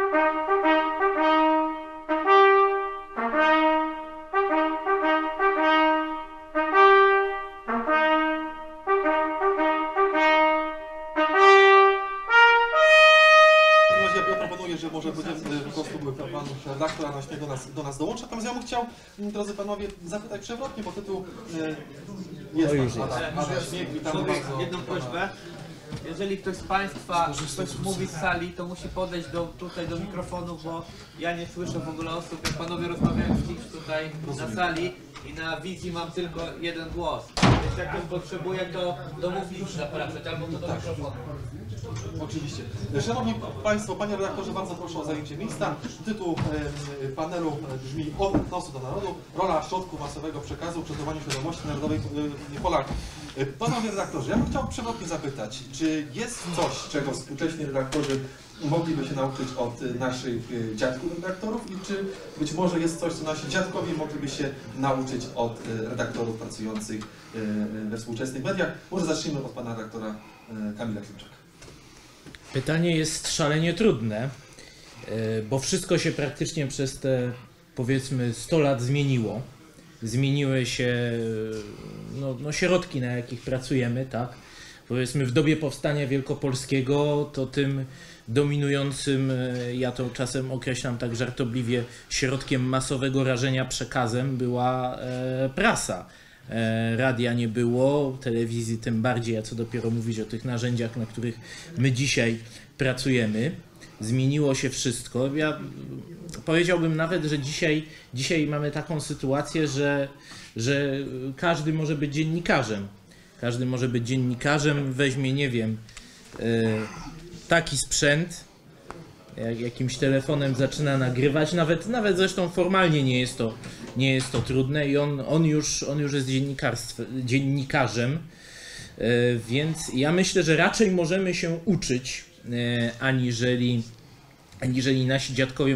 Że może po prostu pan redaktor do nas dołącza. Natomiast ja bym chciał, drodzy panowie, zapytać przewrotnie, bo tytuł jest Adam Śmiech, witamy bardzo. Jedną prośbę. Jeżeli ktoś z Państwa coś mówi z sali, to musi podejść tutaj do mikrofonu, bo ja nie słyszę w ogóle osób, jak panowie rozmawiają z kimś tutaj na sali i na wizji mam tylko jeden głos. Więc jak ktoś potrzebuje, to do mównicy zapraszać albo to do mikrofonu. Oczywiście. Szanowni Państwo, Panie redaktorze, bardzo proszę o zajęcie miejsca. Tytuł panelu brzmi Od etnosu do narodu. Rola środków masowego przekazu w kształtowaniu świadomości narodowej Polaków. Panowie redaktorzy, ja bym chciał przewrotnie zapytać, czy jest coś, czego współcześni redaktorzy mogliby się nauczyć od naszych dziadków redaktorów i czy być może jest coś, co nasi dziadkowie mogliby się nauczyć od redaktorów pracujących we współczesnych mediach? Może zacznijmy od pana redaktora Kamila Klimczaka. Pytanie jest szalenie trudne, bo wszystko się praktycznie przez te, powiedzmy, 100 lat zmieniło. Zmieniły się środki, na jakich pracujemy, tak? Powiedzmy, w dobie powstania wielkopolskiego to tym dominującym, ja to czasem określam tak żartobliwie, środkiem masowego rażenia przekazem była prasa. Radia nie było, telewizji tym bardziej, a co dopiero mówić o tych narzędziach, na których my dzisiaj pracujemy. Zmieniło się wszystko. Ja powiedziałbym nawet, że dzisiaj mamy taką sytuację, że każdy może być dziennikarzem. Każdy może być dziennikarzem, weźmie, nie wiem, taki sprzęt, jakimś telefonem zaczyna nagrywać, nawet zresztą formalnie nie jest to trudne i on już jest dziennikarzem, więc ja myślę, że raczej możemy się uczyć, aniżeli nasi dziadkowie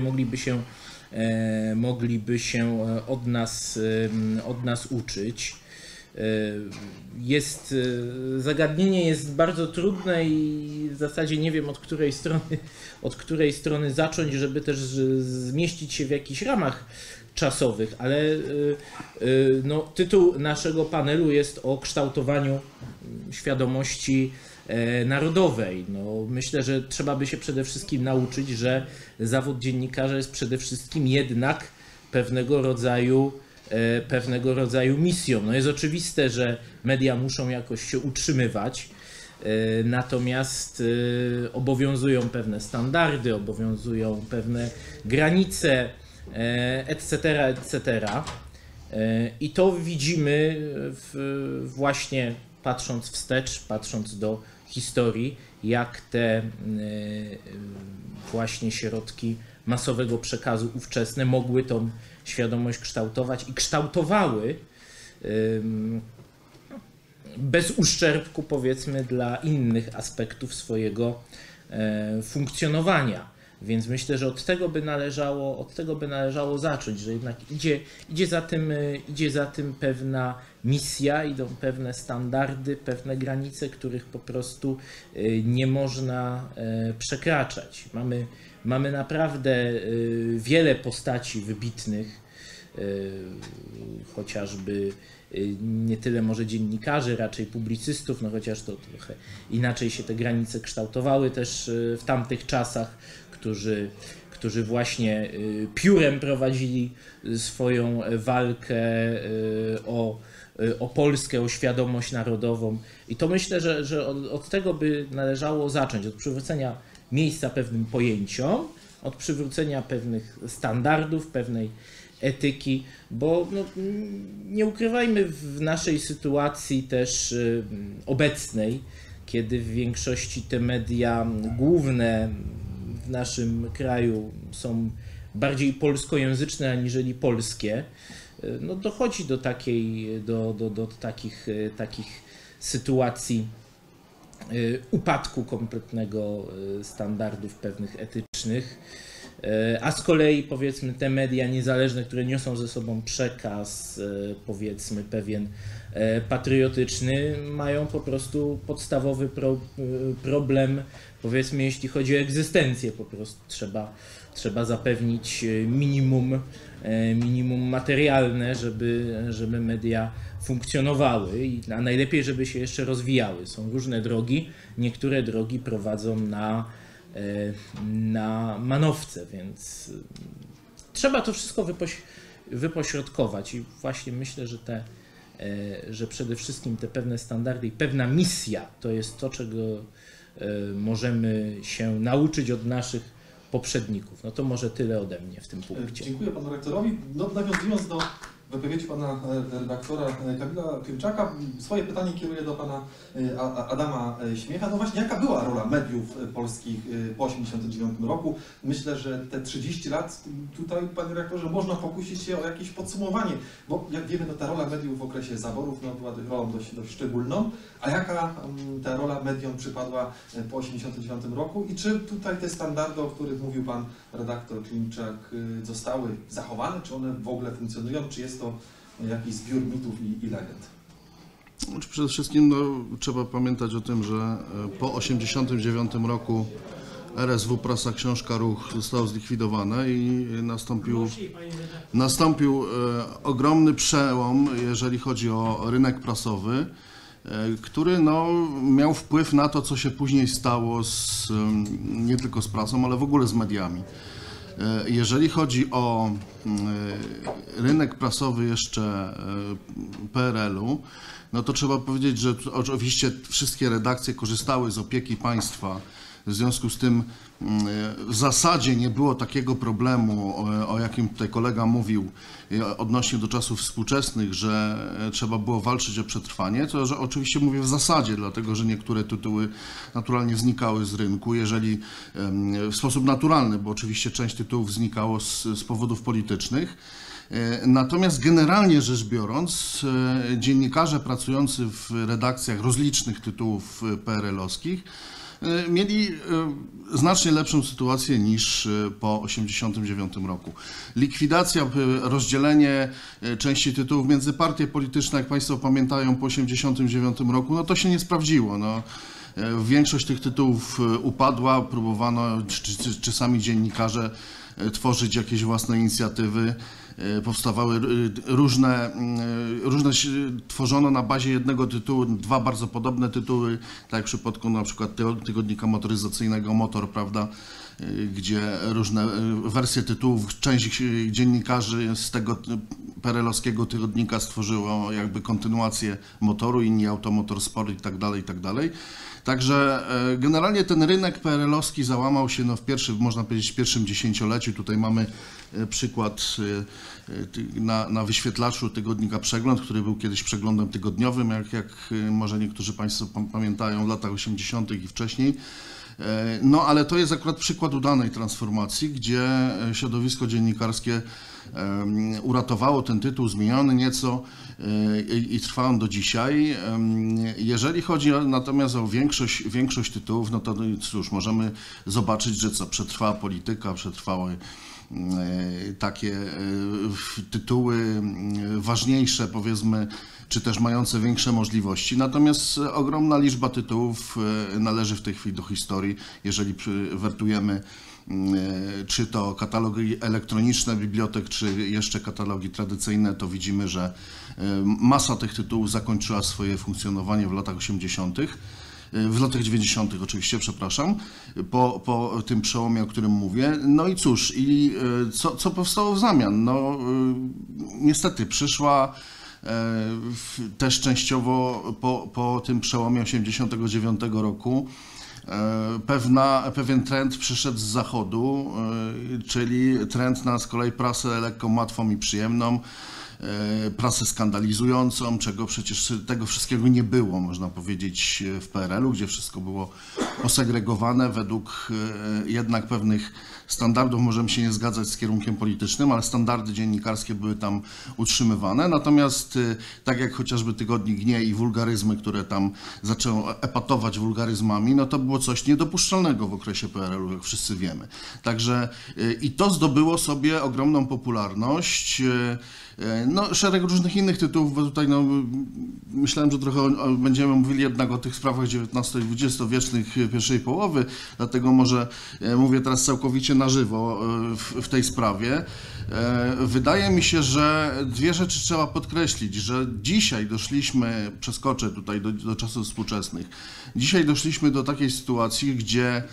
mogliby się od nas uczyć. Zagadnienie jest bardzo trudne i w zasadzie nie wiem od której strony zacząć, żeby też zmieścić się w jakichś ramach czasowych, ale tytuł naszego panelu jest o kształtowaniu świadomości narodowej. Myślę, że trzeba by się przede wszystkim nauczyć, że zawód dziennikarza jest przede wszystkim jednak pewnego rodzaju misją. Jest oczywiste, że media muszą jakoś się utrzymywać, natomiast obowiązują pewne standardy, obowiązują pewne granice, etc. I to widzimy właśnie patrząc wstecz, patrząc do historii, jak te właśnie środki masowego przekazu ówczesne mogły tą świadomość kształtować i kształtowały bez uszczerbku, powiedzmy, dla innych aspektów swojego funkcjonowania. Więc myślę, że od tego by należało zacząć, że jednak idzie za tym pewna misja, idą pewne standardy, pewne granice, których po prostu nie można przekraczać. Mamy naprawdę wiele postaci wybitnych, chociażby nie tyle może dziennikarzy, raczej publicystów, chociaż to trochę inaczej się te granice kształtowały też w tamtych czasach, którzy właśnie piórem prowadzili swoją walkę o Polskę, o świadomość narodową. I to myślę, że od tego by należało zacząć, od przywrócenia miejsca pewnym pojęciom, od przywrócenia pewnych standardów, pewnej etyki, bo nie ukrywajmy, w naszej sytuacji też obecnej, kiedy w większości te media główne w naszym kraju są bardziej polskojęzyczne aniżeli polskie, dochodzi do takich sytuacji upadku kompletnego standardów pewnych etycznych. A z kolei powiedzmy te media niezależne, które niosą ze sobą przekaz, powiedzmy pewien patriotyczny, mają po prostu podstawowy problem, powiedzmy jeśli chodzi o egzystencję, po prostu trzeba zapewnić minimum materialne, żeby media funkcjonowały, a najlepiej, żeby się jeszcze rozwijały. Są różne drogi, niektóre drogi prowadzą na manowce, więc trzeba to wszystko wypośrodkować i właśnie myślę, że przede wszystkim te pewne standardy i pewna misja to jest to, czego możemy się nauczyć od naszych poprzedników. No to może tyle ode mnie w tym punkcie. Dziękuję panu rektorowi. No, nawiązując do wypowiedzi pana redaktora Kamila Klimczaka, swoje pytanie kieruję do pana Adama Śmiecha. No właśnie, jaka była rola mediów polskich po 1989 roku? Myślę, że te 30 lat tutaj, panie rektorze, można pokusić się o jakieś podsumowanie, bo jak wiemy, no, ta rola mediów w okresie zaborów no, była rolą dość szczególną. A jaka ta rola mediom przypadła po 1989 roku i czy tutaj te standardy, o których mówił pan redaktor Klimczak, zostały zachowane, czy one w ogóle funkcjonują, czy jest to jakiś zbiór mitów i legend? Przede wszystkim no, trzeba pamiętać o tym, że po 1989 roku RSW Prasa Książka Ruch zostało zlikwidowane i nastąpił ogromny przełom, jeżeli chodzi o rynek prasowy, który no, miał wpływ na to, co się później stało nie tylko z prasą, ale w ogóle z mediami. Jeżeli chodzi o rynek prasowy jeszcze PRL-u, no to trzeba powiedzieć, że oczywiście wszystkie redakcje korzystały z opieki państwa. W związku z tym w zasadzie nie było takiego problemu, o jakim tutaj kolega mówił odnośnie do czasów współczesnych, że trzeba było walczyć o przetrwanie. To że oczywiście mówię w zasadzie, dlatego że niektóre tytuły naturalnie znikały z rynku, jeżeli w sposób naturalny, bo oczywiście część tytułów znikało z powodów politycznych. Natomiast generalnie rzecz biorąc, dziennikarze pracujący w redakcjach rozlicznych tytułów PRL-owskich mieli znacznie lepszą sytuację niż po 1989 roku. Likwidacja, rozdzielenie części tytułów między partie polityczne, jak Państwo pamiętają, po 1989 roku, no to się nie sprawdziło. No, większość tych tytułów upadła, próbowano, czy sami dziennikarze tworzyć jakieś własne inicjatywy. Powstawały różne, tworzono na bazie jednego tytułu dwa bardzo podobne tytuły, tak jak w przypadku na przykład tygodnika motoryzacyjnego Motor, prawda, gdzie różne wersje tytułów, część dziennikarzy z tego PRL-owskiego tygodnika stworzyło jakby kontynuację Motoru, inni Automotor Sport i tak dalej, i tak dalej. Także generalnie ten rynek PRL-owski załamał się no, można powiedzieć, w pierwszym dziesięcioleciu. Tutaj mamy przykład na wyświetlaczu tygodnika Przegląd, który był kiedyś przeglądem tygodniowym, jak może niektórzy Państwo pamiętają w latach 80. i wcześniej. No ale to jest akurat przykład udanej transformacji, gdzie środowisko dziennikarskie uratowało ten tytuł, zmieniony nieco i trwa on do dzisiaj. Jeżeli chodzi natomiast o większość tytułów, no to cóż, możemy zobaczyć, że co, przetrwała polityka, przetrwały takie tytuły ważniejsze, powiedzmy, czy też mające większe możliwości. Natomiast ogromna liczba tytułów należy w tej chwili do historii. Jeżeli wertujemy czy to katalogi elektroniczne bibliotek, czy jeszcze katalogi tradycyjne, to widzimy, że masa tych tytułów zakończyła swoje funkcjonowanie w latach 80. W latach 90. oczywiście, przepraszam, po tym przełomie, o którym mówię. No i cóż, co powstało w zamian? No niestety przyszła też częściowo po tym przełomie 89 roku pewien trend przyszedł z zachodu, czyli trend na z kolei prasę lekką, łatwą i przyjemną. prasę skandalizującą, czego przecież tego wszystkiego nie było, można powiedzieć, w PRL-u, gdzie wszystko było posegregowane według jednak pewnych standardów. Możemy się nie zgadzać z kierunkiem politycznym, ale standardy dziennikarskie były tam utrzymywane. Natomiast tak jak chociażby tygodnik Gnie i wulgaryzmy, które tam zaczęły epatować wulgaryzmami, no to było coś niedopuszczalnego w okresie PRL-u, jak wszyscy wiemy. Także i to zdobyło sobie ogromną popularność. No, szereg różnych innych tytułów, bo tutaj no, myślałem, że trochę będziemy mówili jednak o tych sprawach XIX i XX-wiecznych pierwszej połowy, dlatego może mówię teraz całkowicie na żywo w tej sprawie. Wydaje mi się, że dwie rzeczy trzeba podkreślić, że dzisiaj doszliśmy, przeskoczę tutaj do czasów współczesnych, dzisiaj doszliśmy do takiej sytuacji, gdzie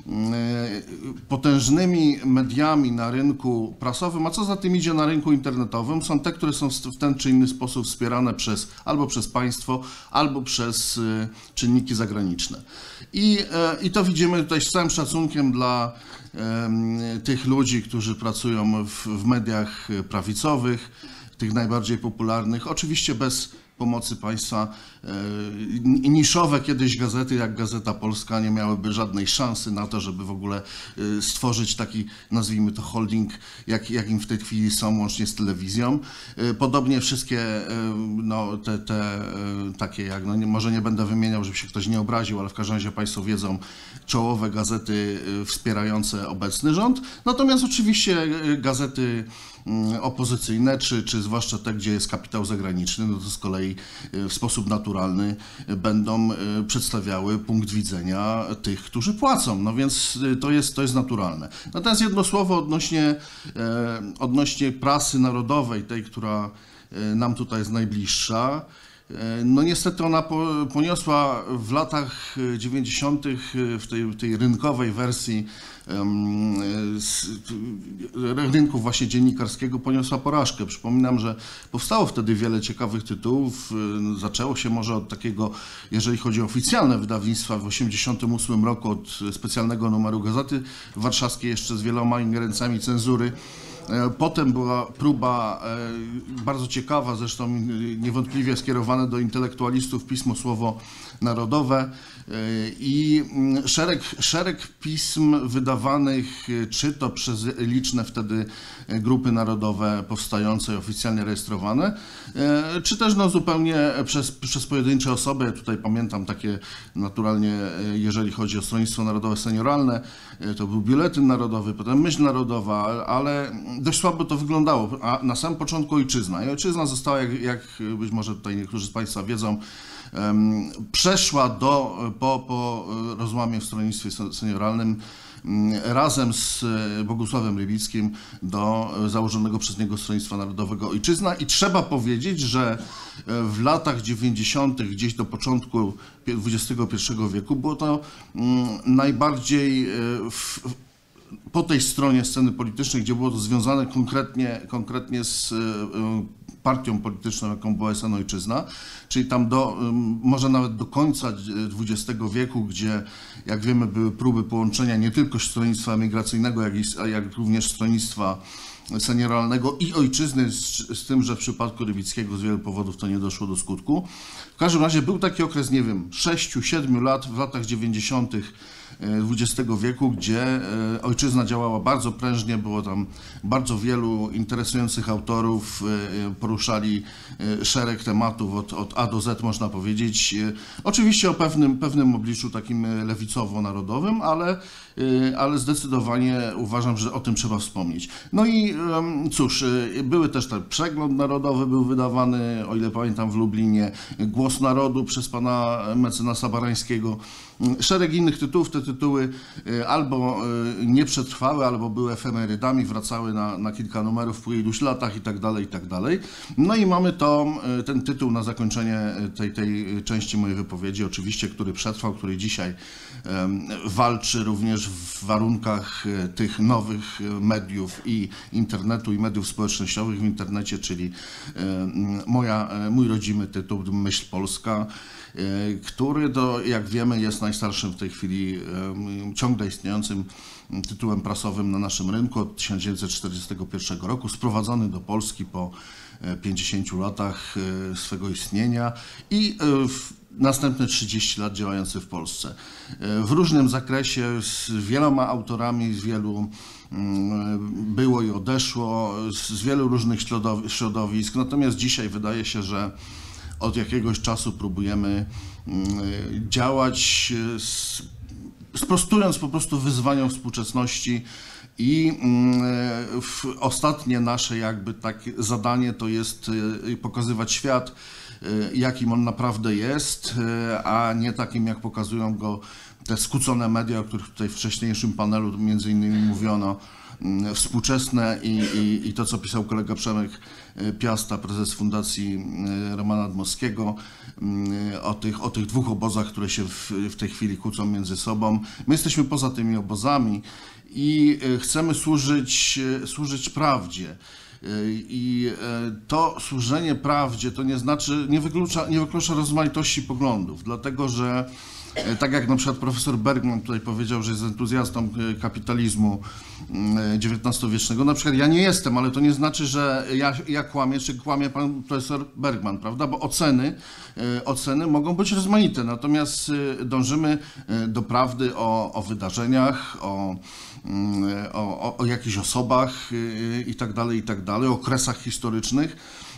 potężnymi mediami na rynku prasowym, a co za tym idzie na rynku internetowym, są te, które są w ten czy inny sposób wspierane albo przez państwo, albo przez czynniki zagraniczne. I to widzimy tutaj z całym szacunkiem dla tych ludzi, którzy pracują w mediach prawicowych, tych najbardziej popularnych, oczywiście bez pomocy państwa. Niszowe kiedyś gazety, jak Gazeta Polska, nie miałyby żadnej szansy na to, żeby w ogóle stworzyć taki, nazwijmy to, holding, jakim w tej chwili są, łącznie z telewizją. Podobnie wszystkie, no, takie jak, no, może nie będę wymieniał, żeby się ktoś nie obraził, ale w każdym razie państwo wiedzą, czołowe gazety wspierające obecny rząd. Natomiast oczywiście gazety opozycyjne, czy zwłaszcza te, gdzie jest kapitał zagraniczny, no to z kolei w sposób naturalny będą przedstawiały punkt widzenia tych, którzy płacą. No więc to jest naturalne. Natomiast jedno słowo odnośnie prasy narodowej, tej, która nam tutaj jest najbliższa. No niestety ona poniosła w latach 90. w tej rynkowej wersji rynku właśnie dziennikarskiego poniosła porażkę. Przypominam, że powstało wtedy wiele ciekawych tytułów. Zaczęło się może od takiego, jeżeli chodzi o oficjalne wydawnictwa, w 1988 roku od specjalnego numeru Gazety Warszawskiej, jeszcze z wieloma ingerencjami cenzury. Potem była próba bardzo ciekawa, zresztą niewątpliwie skierowane do intelektualistów, pismo Słowo Narodowe i szereg pism wydawanych czy to przez liczne wtedy grupy narodowe powstające i oficjalnie rejestrowane, czy też no zupełnie przez pojedyncze osoby. Tutaj pamiętam takie naturalnie, jeżeli chodzi o Stronnictwo Narodowe Senioralne, to był Biuletyn Narodowy, potem Myśl Narodowa, ale dość słabo to wyglądało. A na samym początku Ojczyzna. I Ojczyzna została, jak być może tutaj niektórzy z państwa wiedzą, przeszła po rozłamie w Stronnictwie Senioralnym razem z Bogusławem Rybickim do założonego przez niego Stronnictwa Narodowego Ojczyzna i trzeba powiedzieć, że w latach 90. gdzieś do początku XXI wieku było to najbardziej po tej stronie sceny politycznej, gdzie było to związane konkretnie z partią polityczną, jaką była SN Ojczyzna, czyli tam może nawet do końca XX wieku, gdzie, jak wiemy, były próby połączenia nie tylko stronnictwa emigracyjnego, jak również stronnictwa senioralnego i Ojczyzny, z tym, że w przypadku Rybickiego z wielu powodów to nie doszło do skutku. W każdym razie był taki okres, nie wiem, 6-7 lat w latach 90. XX wieku, gdzie Ojczyzna działała bardzo prężnie, było tam bardzo wielu interesujących autorów, poruszali szereg tematów od A do Z, można powiedzieć. Oczywiście o pewnym obliczu takim lewicowo-narodowym, ale zdecydowanie uważam, że o tym trzeba wspomnieć. No i cóż, były też ten Przegląd Narodowy był wydawany, o ile pamiętam, w Lublinie, Głos Narodu przez pana mecenasa Barańskiego, szereg innych tytułów. Te tytuły albo nie przetrwały, albo były efemerydami, wracały na kilka numerów po iluś latach i tak dalej, i tak dalej. No i mamy ten tytuł na zakończenie tej części mojej wypowiedzi, oczywiście, który przetrwał, który dzisiaj walczy również też w warunkach tych nowych mediów i internetu i mediów społecznościowych w internecie, czyli mój rodzimy tytuł Myśl Polska, który jak wiemy jest najstarszym w tej chwili ciągle istniejącym tytułem prasowym na naszym rynku od 1941 roku, sprowadzony do Polski po 50 latach swego istnienia i następne 30 lat działający w Polsce. W różnym zakresie, z wieloma autorami, z wielu było i odeszło, z wielu różnych środowisk, natomiast dzisiaj wydaje się, że od jakiegoś czasu próbujemy działać sprostując po prostu wyzwaniom współczesności i ostatnie nasze jakby takie zadanie to jest pokazywać świat, jakim on naprawdę jest, a nie takim, jak pokazują go te skłócone media, o których tutaj w wcześniejszym panelu między innymi mówiono, współczesne i to, co pisał kolega Przemek Piasta, prezes Fundacji Romana Dmowskiego, o tych dwóch obozach, które się w tej chwili kłócą między sobą. My jesteśmy poza tymi obozami i chcemy służyć prawdzie. I to służenie prawdzie to nie wyklucza rozmaitości poglądów, dlatego że tak jak na przykład profesor Bergman tutaj powiedział, że jest entuzjastą kapitalizmu XIX-wiecznego, na przykład ja nie jestem, ale to nie znaczy, że ja kłamię, czy kłamie pan profesor Bergman, prawda? Bo oceny mogą być rozmaite, natomiast dążymy do prawdy o wydarzeniach, o jakichś osobach i tak dalej, o okresach historycznych,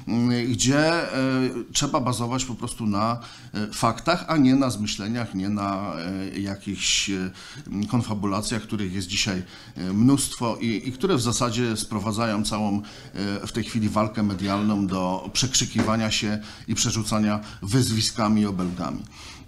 gdzie trzeba bazować po prostu na faktach, a nie na zmyśleniach, nie na jakichś konfabulacjach, których jest dzisiaj mnóstwo i które w zasadzie sprowadzają całą w tej chwili walkę medialną do przekrzykiwania się i przerzucania wyzwiskami i obelgami.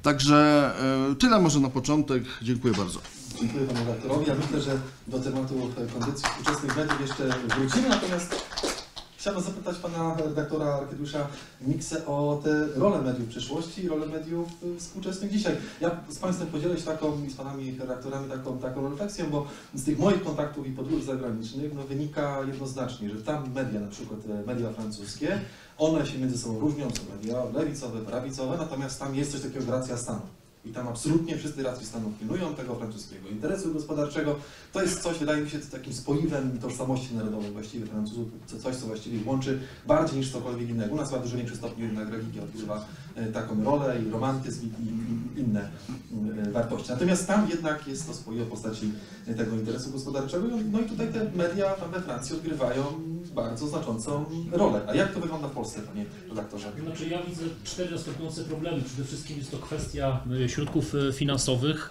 Także tyle może na początek. Dziękuję bardzo. Dziękuję panu redaktorowi. Ja myślę, że do tematu kondycji współczesnych mediów jeszcze wrócimy, natomiast chciałbym zapytać pana redaktora Arkadiusza Miksę o te role mediów w przeszłości i role mediów współczesnych dzisiaj. Ja z państwem podzielę się i z panami redaktorami taką refleksją, bo z tych moich kontaktów i podróży zagranicznych wynika jednoznacznie, że tam media, na przykład media francuskie, one się między sobą różnią, są media lewicowe, prawicowe, natomiast tam jest coś takiego jak racja stanu. I tam absolutnie wszyscy racji stanu pilnują tego francuskiego interesu gospodarczego. To jest coś, wydaje mi się, takim spoiwem tożsamości narodowej właściwie Francuzów, coś, co właściwie łączy bardziej niż cokolwiek innego. U nas chyba w dużo większym stopniu jednak religia odgrywa taką rolę i romantyzm i inne wartości. Natomiast tam jednak jest to spoiwe w postaci tego interesu gospodarczego. No i tutaj te media tam we Francji odgrywają bardzo znaczącą rolę. A jak to wygląda w Polsce, panie redaktorze? Znaczy ja widzę 4 następujące problemy. Przede wszystkim jest to kwestia środków finansowych,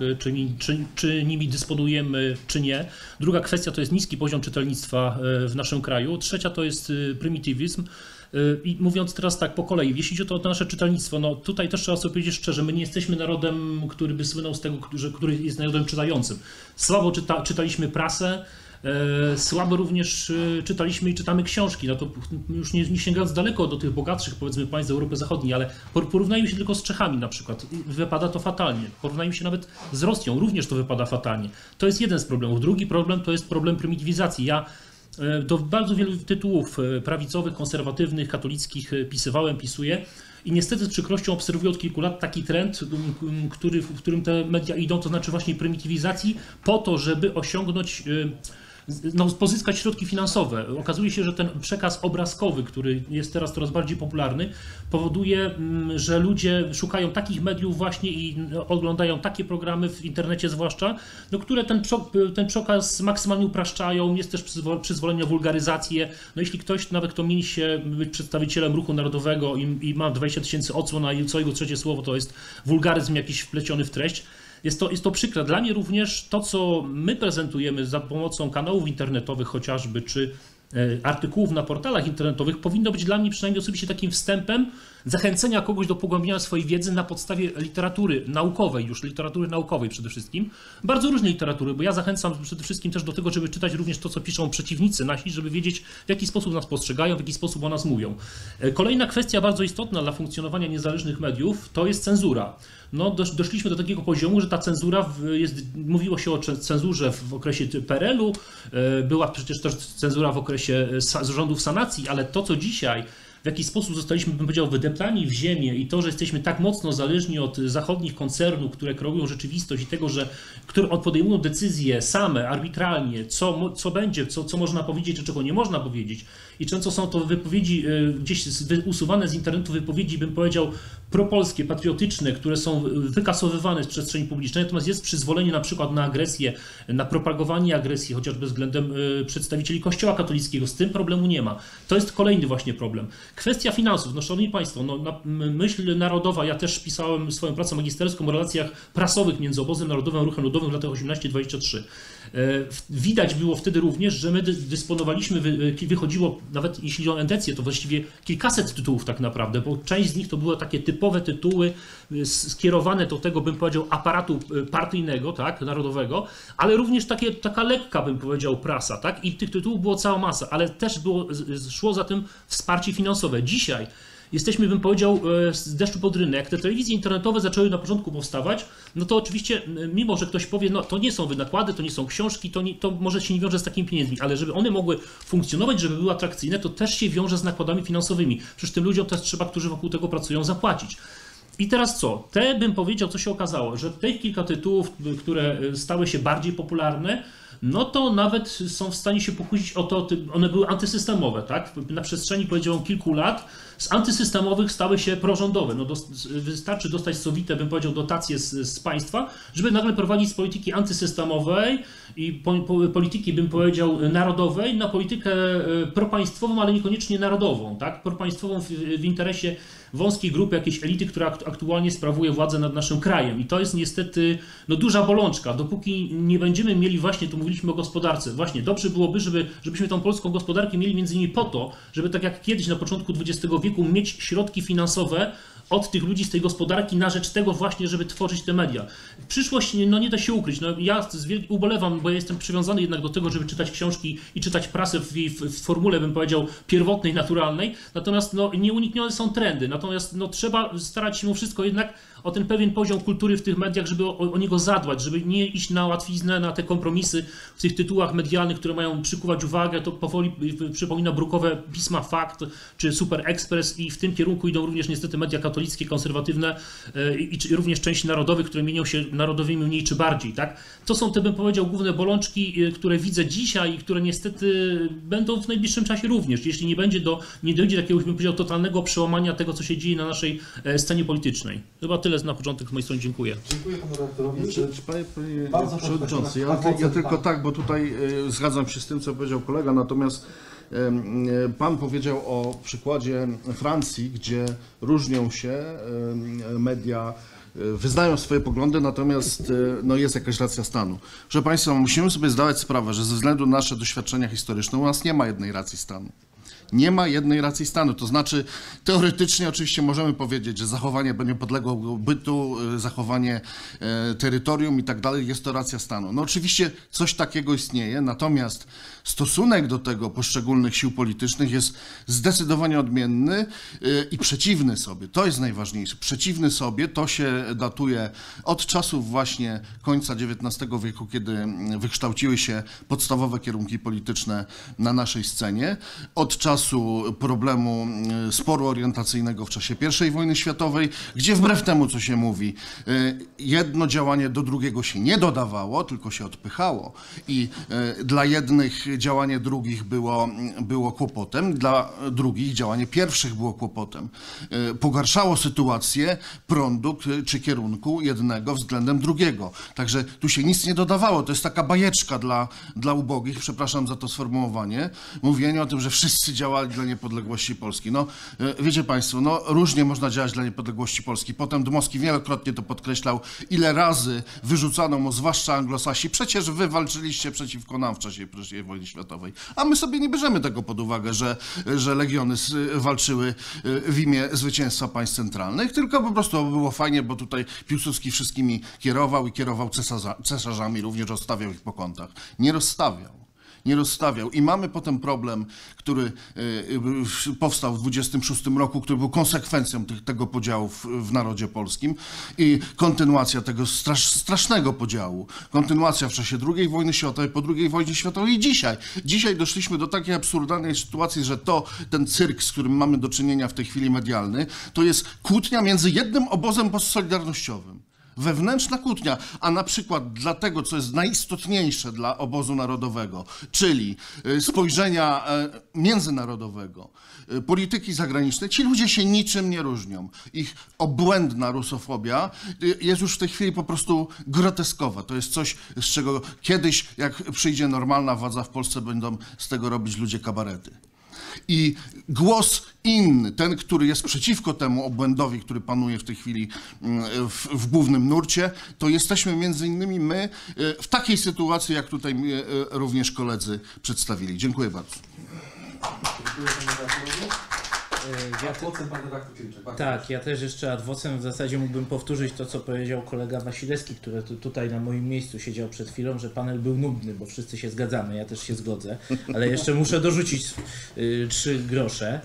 czy nimi dysponujemy, czy nie. Druga kwestia to jest niski poziom czytelnictwa w naszym kraju. Trzecia to jest prymitywizm. I mówiąc teraz tak po kolei, jeśli chodzi o to nasze czytelnictwo, no tutaj też trzeba sobie powiedzieć szczerze, my nie jesteśmy narodem, który by słynął z tego, który jest narodem czytającym. Słabo czytaliśmy prasę, słabo również czytaliśmy i czytamy książki, no to już nie sięgając daleko do tych bogatszych, powiedzmy, państw Europy Zachodniej, ale porównajmy się tylko z Czechami na przykład, wypada to fatalnie. Porównajmy się nawet z Rosją, również to wypada fatalnie. To jest jeden z problemów. Drugi problem to jest problem prymitywizacji. Ja do bardzo wielu tytułów prawicowych, konserwatywnych, katolickich pisuję i niestety z przykrością obserwuję od kilku lat taki trend, w którym te media idą, to znaczy właśnie prymitywizacji po to, żeby osiągnąć, pozyskać środki finansowe. Okazuje się, że ten przekaz obrazkowy, który jest teraz coraz bardziej popularny, powoduje, że ludzie szukają takich mediów właśnie i oglądają takie programy w internecie zwłaszcza, które ten przekaz maksymalnie upraszczają, jest też przyzwolenie na wulgaryzację. No jeśli ktoś, nawet kto mieni się być przedstawicielem ruchu narodowego i ma 20 000 odsłon, a co jego trzecie słowo to jest wulgaryzm jakiś wpleciony w treść, jest to przykre. Dla mnie również to, co my prezentujemy za pomocą kanałów internetowych chociażby, czy artykułów na portalach internetowych, powinno być dla mnie przynajmniej osobiście takim wstępem zachęcenia kogoś do pogłębiania swojej wiedzy na podstawie literatury naukowej przede wszystkim. Bardzo różnej literatury, bo ja zachęcam przede wszystkim też do tego, żeby czytać również to, co piszą przeciwnicy nasi, żeby wiedzieć, w jaki sposób nas postrzegają, w jaki sposób o nas mówią. Kolejna kwestia bardzo istotna dla funkcjonowania niezależnych mediów to jest cenzura. no doszliśmy do takiego poziomu, że ta cenzura mówiło się o cenzurze w okresie PRL-u, była przecież też cenzura w okresie rządów sanacji, ale to co dzisiaj, w jaki sposób zostaliśmy, bym powiedział, wydeptani w ziemię i to, że jesteśmy tak mocno zależni od zachodnich koncernów, które kreują rzeczywistość i tego, że które podejmują decyzje same, arbitralnie, co będzie, co można powiedzieć, a czego nie można powiedzieć. I często są to wypowiedzi gdzieś usuwane z internetu, wypowiedzi, bym powiedział, propolskie, patriotyczne, które są wykasowywane z przestrzeni publicznej, natomiast jest przyzwolenie na przykład na agresję, na propagowanie agresji, chociażby względem przedstawicieli Kościoła katolickiego. Z tym problemu nie ma. To jest kolejny właśnie problem. Kwestia finansów. No, szanowni państwo, myśl narodowa, ja też pisałem swoją pracę magisterską o relacjach prasowych między Obozem Narodowym a Ruchem Ludowym w latach 18-23. Widać było wtedy również, że my dysponowaliśmy, wychodziło, nawet jeśli chodzi o endecję, to właściwie kilkaset tytułów tak naprawdę, bo część z nich to były takie typowe tytuły skierowane do tego, bym powiedział, aparatu partyjnego, tak, narodowego, ale również taka lekka, bym powiedział, prasa, tak, i tych tytułów było cała masa, ale też szło za tym wsparcie finansowe. Dzisiaj jesteśmy, bym powiedział, z deszczu pod rynek. Jak te telewizje internetowe zaczęły na początku powstawać, no to oczywiście, mimo że ktoś powie, no to nie są wynakłady, to nie są książki, to może się nie wiąże z takimi pieniędzmi, ale żeby one mogły funkcjonować, żeby były atrakcyjne, to też się wiąże z nakładami finansowymi. Przecież tym ludziom też trzeba, którzy wokół tego pracują, zapłacić. I teraz co? Bym powiedział, co się okazało, że tych kilka tytułów, które stały się bardziej popularne, no to nawet są w stanie się pokusić o to, one były antysystemowe, tak? Na przestrzeni, powiedziałbym, kilku lat z antysystemowych stały się prorządowe. No wystarczy dostać sowite, bym powiedział, dotacje z państwa, żeby nagle prowadzić z polityki antysystemowej i polityki, bym powiedział, narodowej na politykę propaństwową, ale niekoniecznie narodową, tak? Propaństwową w interesie wąskiej grupy, jakiejś elity, która aktualnie sprawuje władzę nad naszym krajem. I to jest niestety duża bolączka. Dopóki nie będziemy mieli, właśnie tu mówiliśmy o gospodarce, właśnie dobrze byłoby, żebyśmy tą polską gospodarkę mieli między innymi po to, żeby tak jak kiedyś na początku XX wieku mieć środki finansowe od tych ludzi z tej gospodarki na rzecz tego właśnie, żeby tworzyć te media. Przyszłość, nie da się ukryć. Ja ubolewam, bo ja jestem przywiązany jednak do tego, żeby czytać książki i czytać prasę w formule, bym powiedział, pierwotnej, naturalnej. Natomiast nieuniknione są trendy. Natomiast trzeba starać się mimo wszystko jednak o ten pewien poziom kultury w tych mediach, żeby o niego zadbać, żeby nie iść na łatwiznę, na te kompromisy w tych tytułach medialnych, które mają przykuwać uwagę. To powoli przypomina brukowe pisma Fakt czy Super Express i w tym kierunku idą również niestety media katolickie, konserwatywne i również części narodowych, które mienią się narodowymi mniej czy bardziej. Tak? To są te, bym powiedział, główne bolączki, które widzę dzisiaj i które niestety będą w najbliższym czasie również, jeśli nie dojdzie do jakiegoś, bym powiedział, totalnego przełamania tego, co się dzieje na naszej scenie politycznej. Chyba tyle na początek z mojej strony. Dziękuję. Dziękuję panu redaktorowi. Panie przewodniczący, ja tylko tak, bo tutaj zgadzam się z tym, co powiedział kolega, natomiast pan powiedział o przykładzie Francji, gdzie różnią się media, wyznają swoje poglądy, natomiast jest jakaś racja stanu. Proszę państwa, musimy sobie zdawać sprawę, że ze względu na nasze doświadczenia historyczne u nas nie ma jednej racji stanu. Nie ma jednej racji stanu, to znaczy teoretycznie oczywiście możemy powiedzieć, że zachowanie niepodległego bytu, zachowanie terytorium i tak dalej jest to racja stanu. No oczywiście coś takiego istnieje, natomiast stosunek do tego poszczególnych sił politycznych jest zdecydowanie odmienny i przeciwny sobie. To jest najważniejsze. Przeciwny sobie to się datuje od czasów właśnie końca XIX wieku, kiedy wykształciły się podstawowe kierunki polityczne na naszej scenie, od czasu problemu sporu orientacyjnego w czasie I wojny światowej, gdzie wbrew temu, co się mówi, jedno działanie do drugiego się nie dodawało, tylko się odpychało i dla jednych działanie drugich było kłopotem, dla drugich działanie pierwszych było kłopotem. Pogarszało sytuację prądu czy kierunku jednego względem drugiego. Także tu się nic nie dodawało. To jest taka bajeczka dla ubogich, przepraszam za to sformułowanie, mówienie o tym, że wszyscy działali dla niepodległości Polski. Wiecie państwo, różnie można działać dla niepodległości Polski. Potem Dmowski wielokrotnie to podkreślał, ile razy wyrzucano mu, zwłaszcza anglosasi, przecież wy walczyliście przeciwko nam w czasie I wojny światowej. A my sobie nie bierzemy tego pod uwagę, że legiony walczyły w imię zwycięstwa państw centralnych, tylko po prostu było fajnie, bo tutaj Piłsudski wszystkimi kierował i kierował cesarzami, również rozstawiał ich po kątach. Nie rozstawiał. nie rozstawiał. I mamy potem problem, który powstał w 26 roku, który był konsekwencją tego podziału w narodzie polskim i kontynuacja tego strasznego podziału. Kontynuacja w czasie II wojny światowej, po II wojnie światowej i dzisiaj. Dzisiaj doszliśmy do takiej absurdalnej sytuacji, że ten cyrk, z którym mamy do czynienia w tej chwili medialny, to jest kłótnia między jednym obozem postsolidarnościowym. Wewnętrzna kłótnia, a na przykład dla tego, co jest najistotniejsze dla obozu narodowego, czyli spojrzenia międzynarodowego, polityki zagranicznej, ci ludzie się niczym nie różnią. Ich obłędna rusofobia jest już w tej chwili po prostu groteskowa. To jest coś, z czego kiedyś, jak przyjdzie normalna władza w Polsce, będą z tego robić ludzie kabarety. I głos inny, ten, który jest przeciwko temu obłędowi, który panuje w tej chwili w głównym nurcie, to jesteśmy między innymi my w takiej sytuacji, jak tutaj również koledzy przedstawili. Dziękuję bardzo. Dziękuję panu redaktorowi. Adwocem pan redaktor Kiliczek. Tak, ja też jeszcze adwocem w zasadzie mógłbym powtórzyć to, co powiedział kolega Wasilewski, który tutaj na moim miejscu siedział przed chwilą, że panel był nudny, bo wszyscy się zgadzamy, ja też się zgodzę, ale jeszcze muszę dorzucić 3 grosze.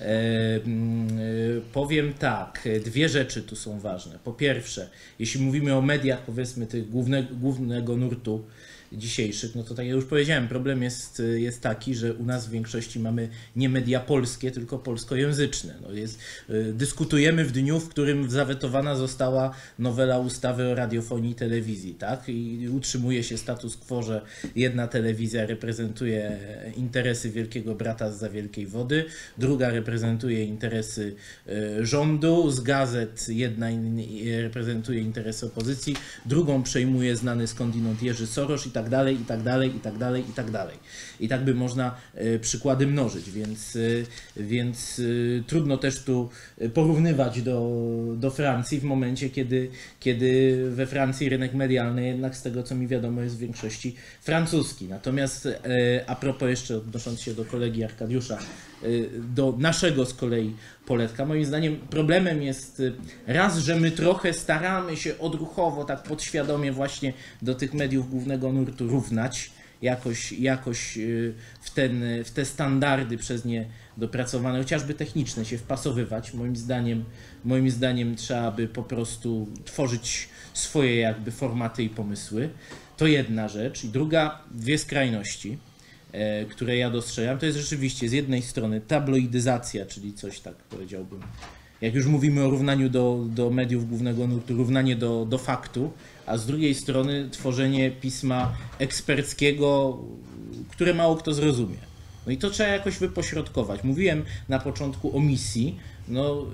Powiem tak, 2 rzeczy tu są ważne. Po pierwsze, jeśli mówimy o mediach, powiedzmy tych głównego nurtu dzisiejszych, no to tak jak już powiedziałem, problem jest taki, że u nas w większości mamy nie media polskie, tylko polskojęzyczne. No dyskutujemy w dniu, w którym zawetowana została nowela ustawy o radiofonii i telewizji, tak? I utrzymuje się status quo, że jedna telewizja reprezentuje interesy Wielkiego Brata zza wielkiej wody, druga reprezentuje interesy rządu, z gazet jedna reprezentuje interesy opozycji, drugą przejmuje znany skądinąd Jerzy Soros i tak dalej, i tak dalej, i tak dalej, i tak dalej. I tak by można przykłady mnożyć, więc trudno też tu porównywać do Francji w momencie, kiedy we Francji rynek medialny jednak z tego, co mi wiadomo, jest w większości francuski. Natomiast a propos jeszcze odnosząc się do kolegi Arkadiusza, do naszego z kolei poletka, moim zdaniem problemem jest raz, że my trochę staramy się odruchowo, tak podświadomie właśnie do tych mediów głównego nurtu równać, jakoś w te standardy przez nie dopracowane, chociażby techniczne, się wpasowywać. Moim zdaniem trzeba by po prostu tworzyć swoje jakby formaty i pomysły. To jedna rzecz. I druga, 2 skrajności, które ja dostrzegam, to jest rzeczywiście z jednej strony tabloidyzacja, czyli coś tak powiedziałbym, jak już mówimy o równaniu do mediów głównego nurtu, równanie do faktu, a z drugiej strony tworzenie pisma eksperckiego, które mało kto zrozumie. No i to trzeba jakoś wypośrodkować. Mówiłem na początku o misji, no,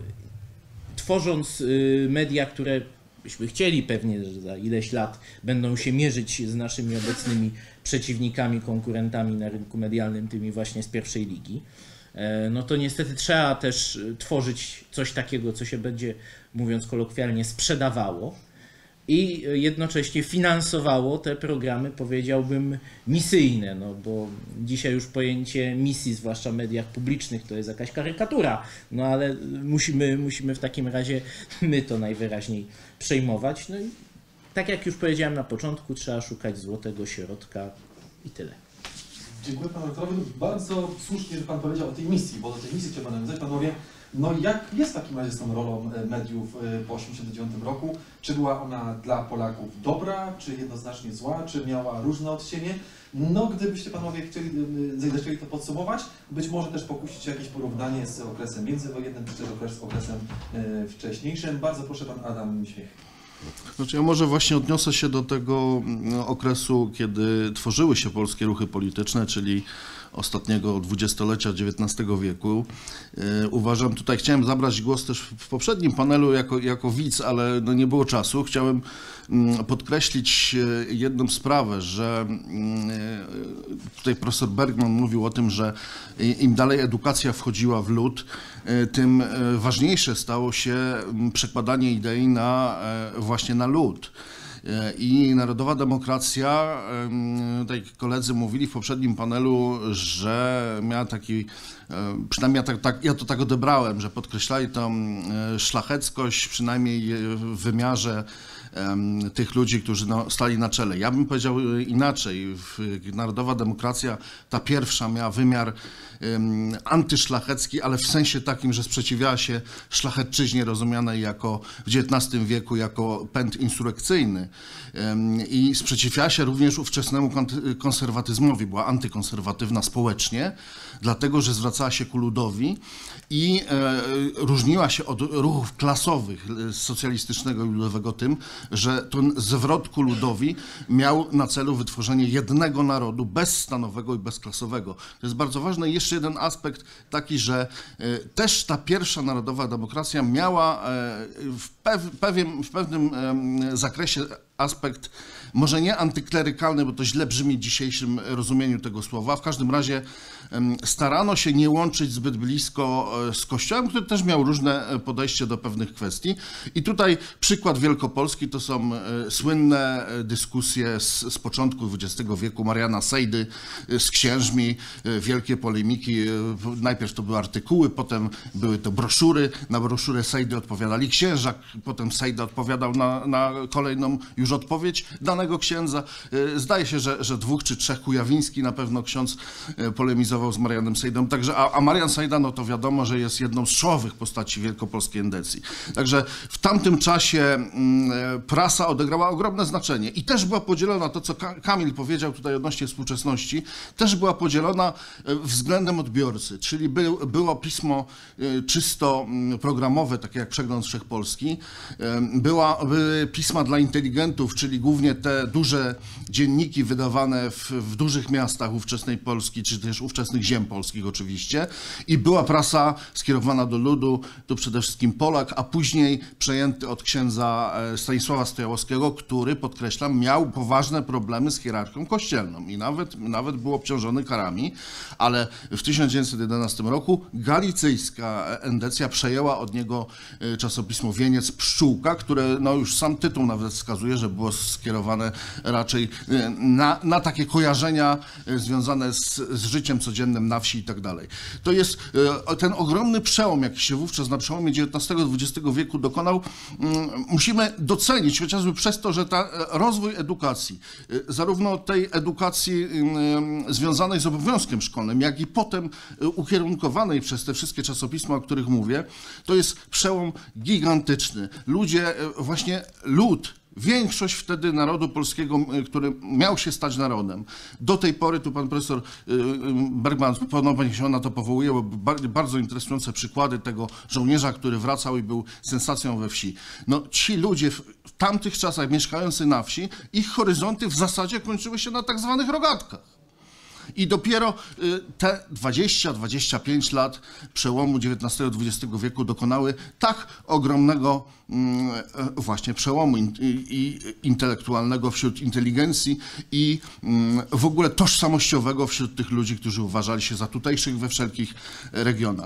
tworząc media, które byśmy chcieli pewnie, że za ileś lat będą się mierzyć z naszymi obecnymi przeciwnikami, konkurentami na rynku medialnym, tymi właśnie z pierwszej ligi, no to niestety trzeba też tworzyć coś takiego, co się będzie, mówiąc kolokwialnie, sprzedawało i jednocześnie finansowało te programy, powiedziałbym, misyjne, no bo dzisiaj już pojęcie misji, zwłaszcza w mediach publicznych, to jest jakaś karykatura, no ale musimy w takim razie my to najwyraźniej przejmować. No i tak jak już powiedziałem na początku, trzeba szukać złotego środka i tyle. Dziękuję panu rektorowi. Bardzo słusznie, że pan powiedział o tej misji, bo do tej misji chciałbym nawiązać. Panowie, no jak jest w takim razie z tą rolą mediów po 1989 roku? Czy była ona dla Polaków dobra, czy jednoznacznie zła, czy miała różne odcienie? No gdybyście panowie zechcieli to podsumować, być może też pokusić się jakieś porównanie z okresem międzywojennym, czy też okresem wcześniejszym. Bardzo proszę, pan Adam Śmiech. Znaczy ja może właśnie odniosę się do tego okresu, kiedy tworzyły się polskie ruchy polityczne, czyli ostatniego dwudziestolecia XIX wieku. Uważam, tutaj chciałem zabrać głos też w poprzednim panelu jako widz, ale no nie było czasu. Chciałem podkreślić jedną sprawę, że tutaj profesor Bergman mówił o tym, że im dalej edukacja wchodziła w lud, tym ważniejsze stało się przekładanie idei właśnie na lud. I narodowa demokracja, tutaj koledzy mówili w poprzednim panelu, że miała taki, przynajmniej ja to tak odebrałem, że podkreślali tą szlacheckość, przynajmniej w wymiarze tych ludzi, którzy no, stali na czele. Ja bym powiedział inaczej. Narodowa demokracja, ta pierwsza, miała wymiar antyszlachecki, ale w sensie takim, że sprzeciwiała się szlachecczyźnie rozumianej jako w XIX wieku jako pęd insurekcyjny i sprzeciwiała się również ówczesnemu konserwatyzmowi, była antykonserwatywna społecznie, dlatego, że zwracała się ku ludowi i różniła się od ruchów klasowych socjalistycznego i ludowego tym, że ten zwrot ku ludowi miał na celu wytworzenie jednego narodu bezstanowego i bezklasowego. To jest bardzo ważne. I jeszcze jeden aspekt taki, że też ta pierwsza narodowa demokracja miała w pewnym zakresie aspekt może nie antyklerykalny, bo to źle brzmi w dzisiejszym rozumieniu tego słowa. W każdym razie starano się nie łączyć zbyt blisko z Kościołem, który też miał różne podejście do pewnych kwestii. I tutaj przykład Wielkopolski to są słynne dyskusje z początku XX wieku Mariana Sejdy z księżmi, wielkie polemiki. Najpierw to były artykuły, potem były to broszury. Na broszurę Sejdy odpowiadali księża, potem Sejda odpowiadał na kolejną już odpowiedź danego księdza. Zdaje się, że 2 czy 3 Kujawiński na pewno ksiądz polemizował z Marianem Sejdą. Także, a Marian Sejda, no to wiadomo, że jest jedną z czołowych postaci wielkopolskiej endecji. Także w tamtym czasie prasa odegrała ogromne znaczenie i też była podzielona, to co Kamil powiedział tutaj odnośnie współczesności, też była podzielona względem odbiorcy, czyli było pismo czysto programowe, takie jak Przegląd Wszechpolski, były pisma dla inteligentów, czyli głównie te duże dzienniki wydawane w dużych miastach ówczesnej Polski, czy też ówczesnych ziem polskich oczywiście, i była prasa skierowana do ludu, to przede wszystkim Polak, a później przejęty od księdza Stanisława Stojałowskiego, który, podkreślam, miał poważne problemy z hierarchią kościelną i nawet był obciążony karami, ale w 1911 roku galicyjska endecja przejęła od niego czasopismo Wieniec Pszczółka, które no już sam tytuł nawet wskazuje, że było skierowane raczej na takie kojarzenia związane z życiem codziennym na wsi i tak dalej. To jest ten ogromny przełom, jaki się wówczas na przełomie XIX-XX wieku dokonał, musimy docenić chociażby przez to, że rozwój edukacji, zarówno tej edukacji związanej z obowiązkiem szkolnym, jak i potem ukierunkowanej przez te wszystkie czasopisma, o których mówię, to jest przełom gigantyczny. Ludzie, właśnie lud, większość wtedy narodu polskiego, który miał się stać narodem. Do tej pory, tu pan profesor Bergman ponownie się na to powołuje, bo bardzo interesujące przykłady tego żołnierza, który wracał i był sensacją we wsi. No ci ludzie w tamtych czasach mieszkający na wsi, ich horyzonty w zasadzie kończyły się na tak zwanych rogatkach. I dopiero te 20-25 lat przełomu XIX-XX wieku dokonały tak ogromnego właśnie przełomu intelektualnego wśród inteligencji i w ogóle tożsamościowego wśród tych ludzi, którzy uważali się za tutejszych we wszelkich regionach.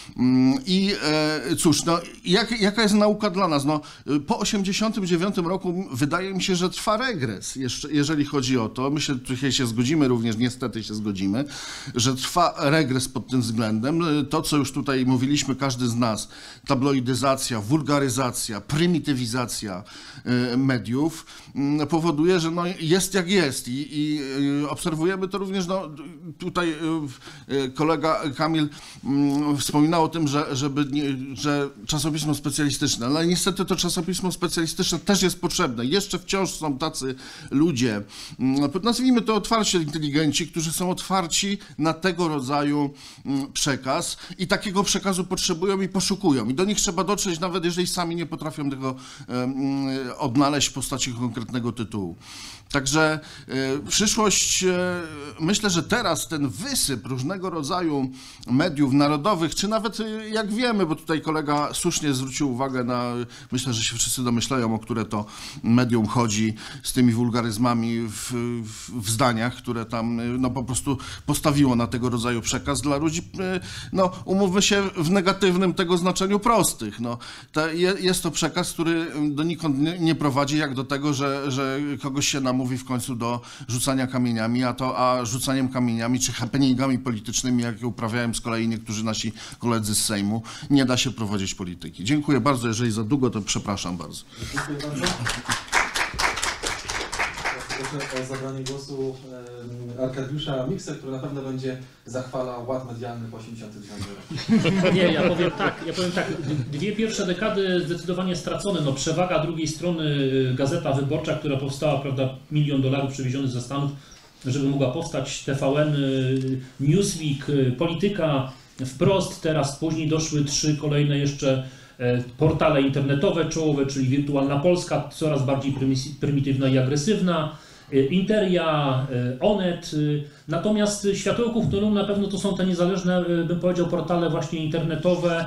I cóż, no, jaka jest nauka dla nas? No, po 1989 roku wydaje mi się, że trwa regres, jeżeli chodzi o to. Myślę, że tutaj się zgodzimy również, niestety się zgodzimy, że trwa regres pod tym względem. To, co już tutaj mówiliśmy, każdy z nas, tabloidyzacja, wulgaryzacja, prymitywizacja mediów powoduje, że no jest jak jest i obserwujemy to również, no, tutaj kolega Kamil wspominał o tym, że czasopismo specjalistyczne, ale niestety to czasopismo specjalistyczne też jest potrzebne. Jeszcze wciąż są tacy ludzie, nazwijmy to otwarcie inteligenci, którzy są otwarci na tego rodzaju przekaz i takiego przekazu potrzebują i poszukują. I do nich trzeba dotrzeć, nawet jeżeli sami nie potrafią tego odnaleźć w postaci konkretnego tytułu. Także przyszłość, myślę, że teraz ten wysyp różnego rodzaju mediów narodowych, czy nawet jak wiemy, bo tutaj kolega słusznie zwrócił uwagę na, myślę, że się wszyscy domyślają, o które to medium chodzi, z tymi wulgaryzmami w zdaniach, które tam no, po prostu postawiło na tego rodzaju przekaz dla ludzi, no umówmy się, w negatywnym tego znaczeniu prostych. No, jest to przekaz, który donikąd nie prowadzi, jak do tego, że kogoś się namówi w końcu do rzucania kamieniami, a rzucaniem kamieniami czy happeningami politycznymi, jakie uprawiają z kolei niektórzy nasi koledzy z Sejmu, nie da się prowadzić polityki. Dziękuję bardzo. Jeżeli za długo, to przepraszam bardzo. Dziękuję bardzo. poprośmy o zabranie głosu Arkadiusza Miksę, który na pewno będzie zachwalał ład medialny po 89 roku. Nie, ja powiem tak, dwie pierwsze dekady zdecydowanie stracone, no przewaga drugiej strony, Gazeta Wyborcza, która powstała, prawda, $1 milion przywieziony ze Stanów, żeby mogła powstać, TVN, Newsweek, Polityka, Wprost, teraz później doszły 3 kolejne jeszcze portale internetowe czołowe, czyli Wirtualna Polska, coraz bardziej prymitywna i agresywna, Interia, Onet, natomiast światełko w tunelu na pewno to są te niezależne, bym powiedział, portale właśnie internetowe,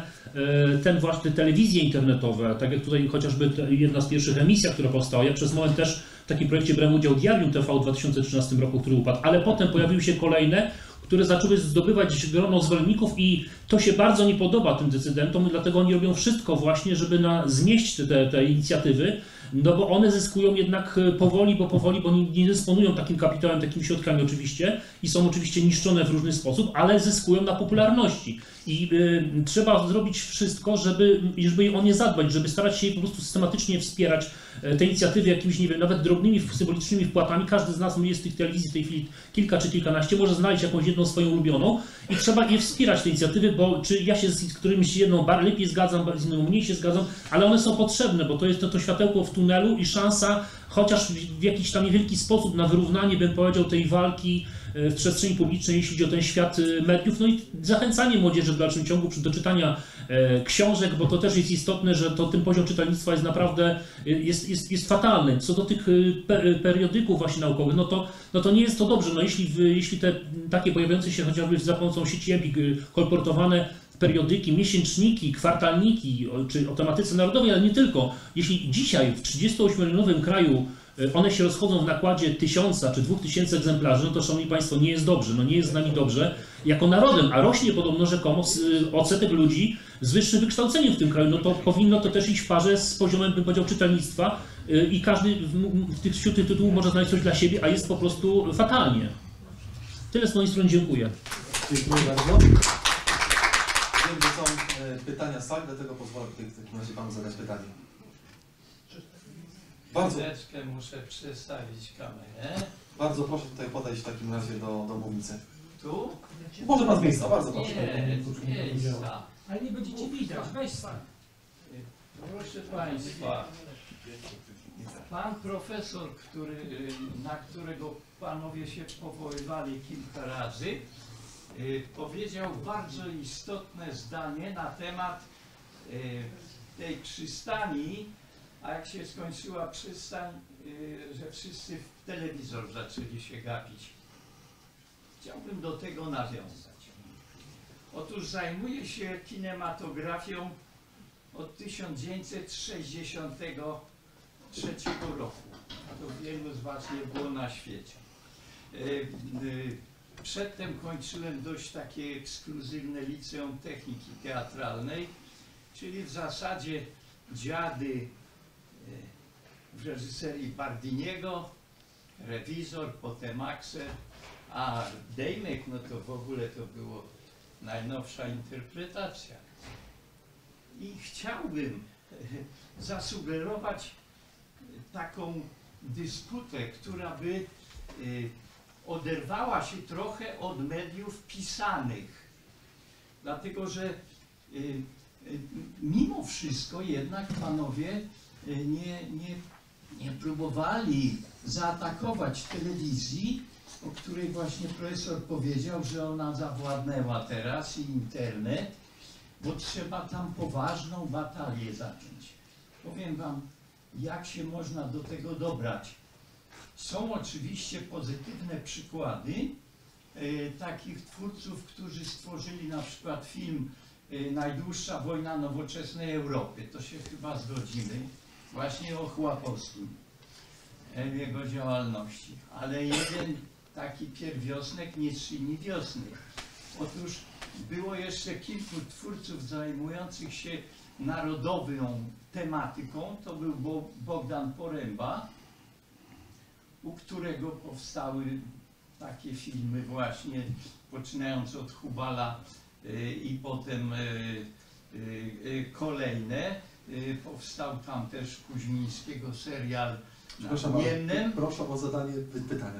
te telewizje internetowe, tak jak tutaj chociażby jedna z pierwszych emisji, która powstała. Ja przez moment też w takim projekcie brałem udział, Diarium TV w 2013 roku, który upadł, ale potem pojawiły się kolejne, które zaczęły zdobywać grono zwolenników i to się bardzo nie podoba tym decydentom, dlatego oni robią wszystko właśnie, żeby zmieść te inicjatywy, no bo one zyskują jednak powoli, bo nie dysponują takim kapitałem, takimi środkami oczywiście i są oczywiście niszczone w różny sposób, ale zyskują na popularności. I trzeba zrobić wszystko, żeby o nie zadbać, żeby starać się po prostu systematycznie wspierać te inicjatywy jakimiś, nie wiem, nawet drobnymi, symbolicznymi wpłatami. Każdy z nas jest w tych telewizji w tej chwili kilka czy kilkanaście, może znaleźć jakąś jedną swoją ulubioną i trzeba je wspierać, te inicjatywy, bo czy ja się z którymś jedną lepiej zgadzam, z inną mniej się zgadzam, ale one są potrzebne, bo to jest to światełko w tunelu i szansa chociaż w jakiś tam niewielki sposób na wyrównanie, bym powiedział, tej walki w przestrzeni publicznej, jeśli chodzi o ten świat mediów, no i zachęcanie młodzieży w dalszym ciągu do czytania książek, bo to też jest istotne, że ten poziom czytelnictwa jest naprawdę jest fatalny. Co do tych periodyków właśnie naukowych, no to nie jest to dobrze. No jeśli te takie pojawiające się chociażby za pomocą sieci EPIK kolportowane periodyki, miesięczniki, kwartalniki, czy o tematyce narodowej, ale nie tylko. Jeśli dzisiaj w 38-milionowym kraju one się rozchodzą w nakładzie 1000 czy 2000 egzemplarzy, no to szanowni Państwo, nie jest dobrze, no nie jest z nami dobrze jako narodem, a rośnie podobno rzekomo odsetek ludzi z wyższym wykształceniem w tym kraju, no to powinno to też iść w parze z poziomem, bym powiedział, czytelnictwa i każdy wśród tych tytułów może znaleźć coś dla siebie, a jest po prostu fatalnie. Tyle z mojej strony, dziękuję. Dziękuję bardzo. Wiem, że są pytania z sali, dlatego pozwolę w takim razie Panu zadać pytanie. Bardzo, Chwileczkę muszę przestawić kamerę. bardzo proszę tutaj podejść w takim razie do mównicy. Tu? Może Pan z miejsca, bardzo proszę. Nie, z miejsca. Ale nie będziecie widać, weź sam. Proszę Państwa, pan profesor, na którego Panowie się powoływali kilka razy, powiedział bardzo istotne zdanie na temat tej przystani, a jak się skończyła przystań, że wszyscy w telewizor zaczęli się gapić. Chciałbym do tego nawiązać. Otóż zajmuję się kinematografią od 1963 roku. To wielu z Was nie było na świecie. Przedtem kończyłem dość takie ekskluzywne liceum techniki teatralnej, czyli w zasadzie dziady w reżyserii Bardiniego, Rewizor, potem Axel, a Dejmek, no to w ogóle to było najnowsza interpretacja. I chciałbym zasugerować taką dysputę, która by oderwała się trochę od mediów pisanych. Dlatego, że mimo wszystko jednak Panowie nie próbowali zaatakować telewizji, o której właśnie profesor powiedział, że ona zawładnęła teraz i internet, bo trzeba tam poważną batalię zacząć. Powiem Wam, jak się można do tego dobrać. Są oczywiście pozytywne przykłady takich twórców, którzy stworzyli na przykład film Najdłuższa wojna nowoczesnej Europy. To się chyba zgodzimy. Właśnie o Chłapowskim, w jego działalności. Ale jeden taki pierwiosnek nie czyni wiosny. Otóż było jeszcze kilku twórców zajmujących się narodową tematyką. To był Bogdan Poręba, u którego powstały takie filmy właśnie, poczynając od Hubala i potem kolejne. Powstał tam też Kuźmińskiego serial Przepraszam, ale Niemnem proszę o zadanie pytania.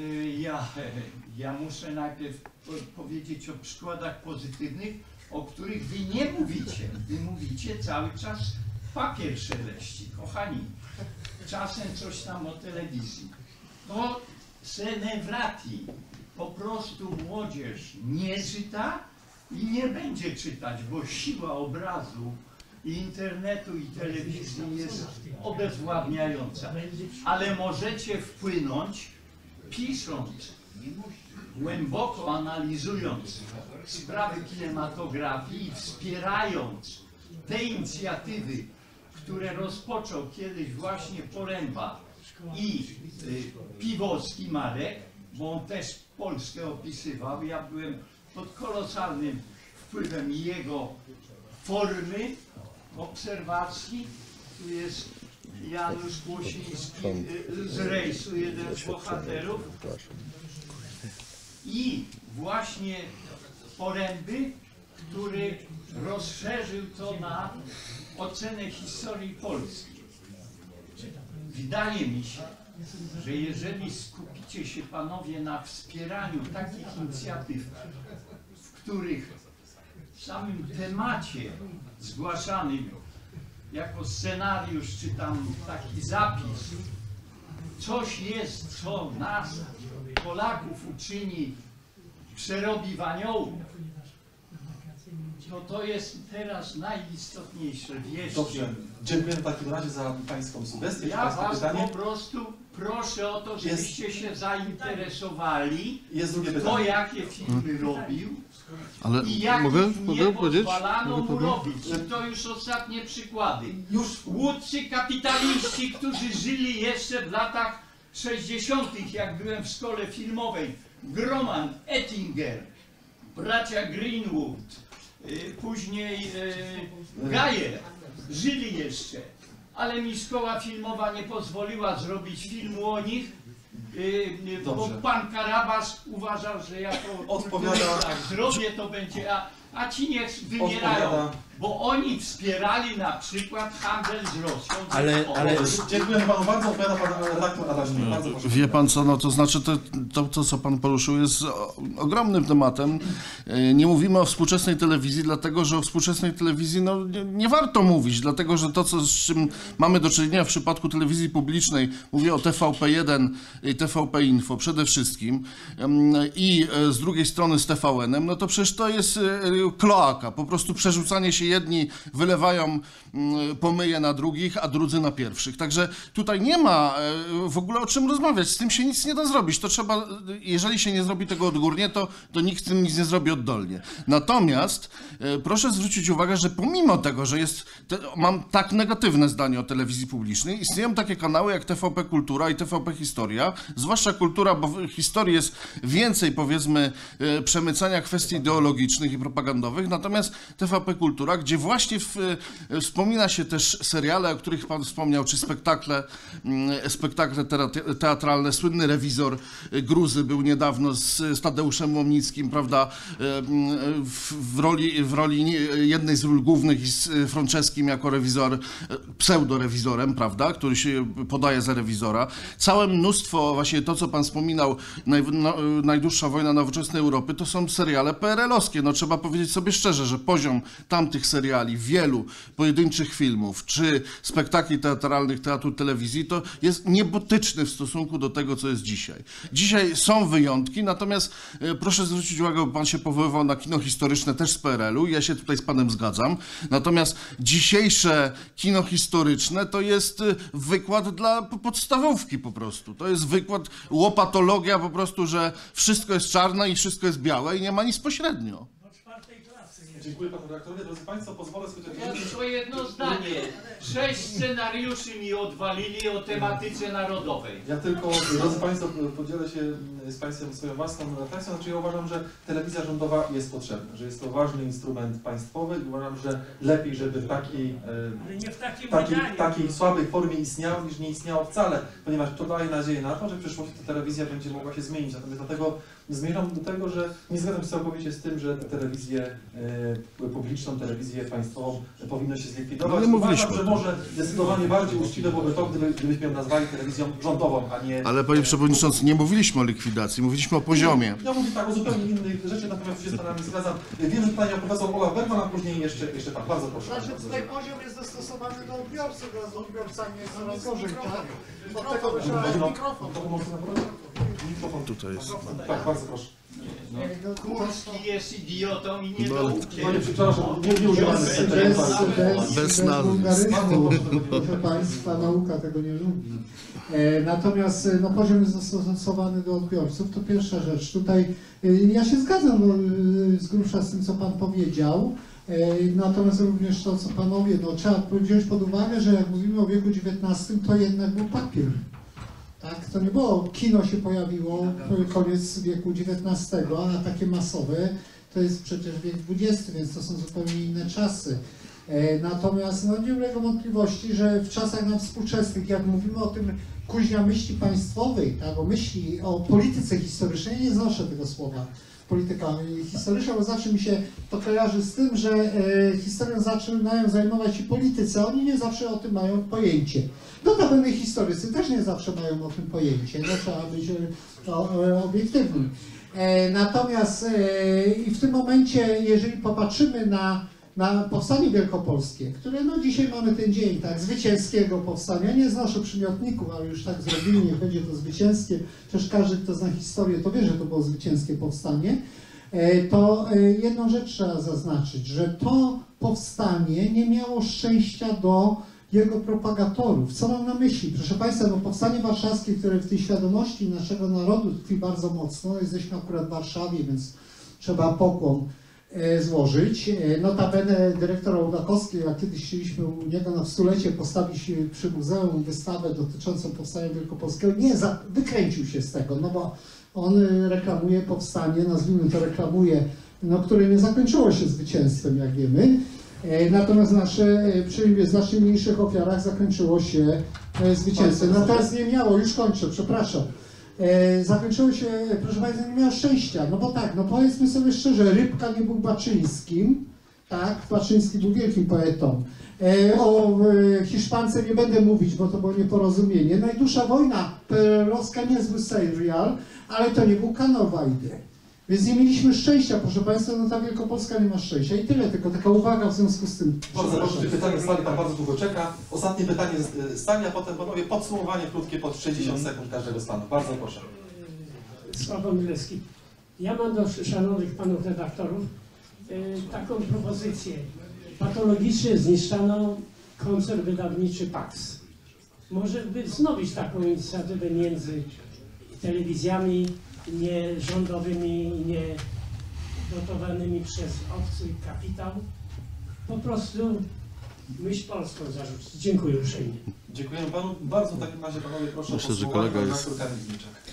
ja muszę najpierw powiedzieć o przykładach pozytywnych, o których wy nie mówicie. Wy mówicie cały czas papier szeleści, kochani. Czasem coś tam o telewizji. To se ne wrati. Po prostu młodzież nie czyta i nie będzie czytać, bo siła obrazu i internetu i telewizji jest obezwładniająca. Ale możecie wpłynąć, pisząc, głęboko analizując sprawy kinematografii i wspierając te inicjatywy, które rozpoczął kiedyś właśnie Poręba i Piwowski Marek, bo on też Polskę opisywał. Ja byłem pod kolosalnym wpływem jego formy obserwacji. Tu jest Janusz Głosiński z rejsu, jeden z bohaterów. I właśnie Poręby, który rozszerzył to na ocenę historii Polski. Wydaje mi się, że jeżeli skupicie się panowie na wspieraniu takich inicjatyw, w których w samym temacie zgłaszanym jako scenariusz czy tam taki zapis coś jest, co nas, Polaków, uczyni, przerobi w aniołów, to jest teraz najistotniejsze. Wierzcie. Dobrze, dziękuję w takim razie za pańską sugestię. Ja was po prostu proszę o to, żebyście się zainteresowali, Jest drugie kto pytanie. jakie filmy robił Ale i jakich mogę nie powiedzieć? pozwalano Mogę mu powiedzieć? robić. I to już ostatnie przykłady. Już Łódcy kapitaliści, którzy żyli jeszcze w latach 60., jak byłem w szkole filmowej, Groman, Ettinger, bracia Greenwood, później Geyer, żyli jeszcze, ale mi szkoła filmowa nie pozwoliła zrobić filmu o nich, bo Dobrze. pan Karabas uważał, że jako Odpowiada- jak zrobię, to będzie, a ci niech wymierają, Odpowiada- bo oni wspierali na przykład handel z Rosją. Ale- dziękuję panu bardzo. Odpowiada pan redaktor Adaś. Bardzo proszę. Wie pan co, no to znaczy to co pan poruszył jest ogromnym tematem. Nie mówimy o współczesnej telewizji, dlatego że o współczesnej telewizji no, nie warto mówić, dlatego że to, z czym mamy do czynienia w przypadku telewizji publicznej, mówię o TVP1 i TVP Info przede wszystkim i z drugiej strony z TVN-em, no to przecież to jest kloaka, po prostu przerzucanie się, jedni wylewają pomyje na drugich, a drudzy na pierwszych. Także tutaj nie ma w ogóle o czym rozmawiać, z tym się nic nie da zrobić. To trzeba, jeżeli się nie zrobi tego odgórnie, to nikt z tym nic nie zrobi oddolnie. Natomiast proszę zwrócić uwagę, że pomimo tego, że mam tak negatywne zdanie o telewizji publicznej, istnieją takie kanały jak TVP Kultura i TVP Historia, zwłaszcza Kultura, bo w historii jest więcej, powiedzmy, przemycania kwestii ideologicznych i propagandowych, natomiast TVP Kultura, gdzie właśnie wspomina się też seriale, o których pan wspomniał, czy spektakle teatralne. Słynny Rewizor Gruzy był niedawno z Tadeuszem Łomnickim, prawda, w roli jednej z ról głównych i z Franceskim jako rewizor, pseudorewizorem, prawda, który się podaje za rewizora. Całe mnóstwo, właśnie to, co pan wspominał, Najdłuższa wojna nowoczesnej Europy, to są seriale PRL-owskie. No trzeba powiedzieć sobie szczerze, że poziom tamtych seriali, wielu pojedynczych filmów, czy spektakli teatralnych, teatru, telewizji, to jest niebotyczny w stosunku do tego, co jest dzisiaj. Dzisiaj są wyjątki, natomiast proszę zwrócić uwagę, bo pan się powoływał na kino historyczne też z PRL-u, ja się tutaj z panem zgadzam, natomiast dzisiejsze kino historyczne to jest wykład dla podstawówki po prostu. To jest wykład, łopatologia po prostu, że wszystko jest czarne i wszystko jest białe i nie ma nic pośrednio. Dziękuję panu redaktorowi. Drodzy państwo, pozwolę sobie Ja tylko jedno zdanie. 6 scenariuszy mi odwalili o tematyce narodowej. Ja tylko, drodzy państwo, podzielę się z państwem swoją własną refleksją. Znaczy ja uważam, że telewizja rządowa jest potrzebna, że jest to ważny instrument państwowy i uważam, że lepiej, żeby w Ale nie w takim wydaniu. takiej słabej formie istniał, niż nie istniało wcale, ponieważ to daje nadzieję na to, że w przyszłości ta telewizja będzie mogła się zmienić. Natomiast dlatego zmierzam do tego, że nie zgadzam się całkowicie z tym, że telewizję publiczną, telewizję państwową powinno się zlikwidować. Ale mówiliśmy. Uważam, że może zdecydowanie bardziej uczciwe byłoby to, gdybyśmy ją nazwali telewizją rządową, a nie... Ale panie przewodniczący, nie mówiliśmy o likwidacji, mówiliśmy o poziomie. Ja mówię tak o zupełnie innych rzeczy, natomiast się z panami zgadzam. Wiem, że pytania profesor Olaf Bergman, a później jeszcze pan. Bardzo proszę. Znaczy tutaj poziom jest dostosowany do odbiorcy, wraz z odbiorcami jest coraz gorzej, tak? Od tego trzeba mikrofon. Tutaj jest. Tak, bardzo proszę. Kurski jest idiotą i No, niedoukiem. Panie, przepraszam, nie używam Bez nazwisk. wulgaryzmu, proszę Państwa, nauka tego nie lubi. Natomiast no, poziom jest dostosowany do odbiorców, to pierwsza rzecz. Tutaj ja się zgadzam z grubsza z tym, co Pan powiedział. Natomiast również to, co Panowie, no, trzeba wziąć pod uwagę, że jak mówimy o wieku XIX, to jednak był papier. Tak, to nie było, kino się pojawiło koniec wieku XIX, a takie masowe to jest przecież wiek XX, więc to są zupełnie inne czasy. Natomiast no, nie ulega wątpliwości, że w czasach nam współczesnych, jak mówimy o tym kuźnia myśli państwowej, tak, o myśli, o polityce historycznej, nie znoszę tego słowa, polityka historyczna, bo zawsze mi się to kojarzy z tym, że historią zaczynają zajmować się politycy, a oni nie zawsze o tym mają pojęcie. Notabene historycy też nie zawsze mają o tym pojęcie, no, trzeba być obiektywnym. Natomiast i w tym momencie, jeżeli popatrzymy na powstanie wielkopolskie, które no dzisiaj mamy ten dzień, tak, zwycięskiego powstania, nie znoszę przymiotników, ale już tak zrobili, niech będzie to zwycięskie, przecież każdy, kto zna historię, to wie, że to było zwycięskie powstanie, to jedną rzecz trzeba zaznaczyć, że to powstanie nie miało szczęścia do jego propagatorów. Co mam na myśli? Proszę Państwa, no powstanie warszawskie, które w tej świadomości naszego narodu tkwi bardzo mocno, jesteśmy akurat w Warszawie, więc trzeba pokłon złożyć. Notabene dyrektor Ołdakowski, jak kiedyś chcieliśmy u niego na stulecie postawić przy muzeum wystawę dotyczącą powstania wielkopolskiego, wykręcił się z tego, no bo on reklamuje powstanie, nazwijmy to reklamuje, no, które nie zakończyło się zwycięstwem, jak wiemy. Natomiast przy znacznie mniejszych ofiarach zakończyło się zwycięstwem. Natomiast nie miało, już kończę, przepraszam. Zakończyło się, proszę Państwa, nie miało szczęścia, no bo tak, no powiedzmy sobie szczerze, Rybka nie był Baczyńskim, tak, Baczyński był wielkim poetą. O Hiszpance nie będę mówić, bo to było nieporozumienie. Najdłuższa wojna perelowska, niezły serial, ale to nie był kanał Wajdy. Więc nie mieliśmy szczęścia, proszę Państwa, no ta Wielkopolska nie ma szczęścia. I tyle, tylko taka uwaga w związku z tym. Bardzo proszę, pytanie z sali, Pan bardzo długo czeka. Ostatnie pytanie z sali, a potem Panowie podsumowanie krótkie pod 60 sekund każdego stanu. Bardzo proszę. Sławomir Milewski. Ja mam do szanownych panów redaktorów taką propozycję. Patologicznie zniszczano koncern wydawniczy PAX. Może by wznowić taką inicjatywę między telewizjami nierządowymi, nie dotowanymi przez obcy kapitał. Po prostu myśl polską zarzucić. Dziękuję uprzejmie. Dziękuję Panu. Bardzo w takim razie Panowie proszę o Myślę, że podsumowanie, kolega pan jest- redaktor Kamil Zniczak.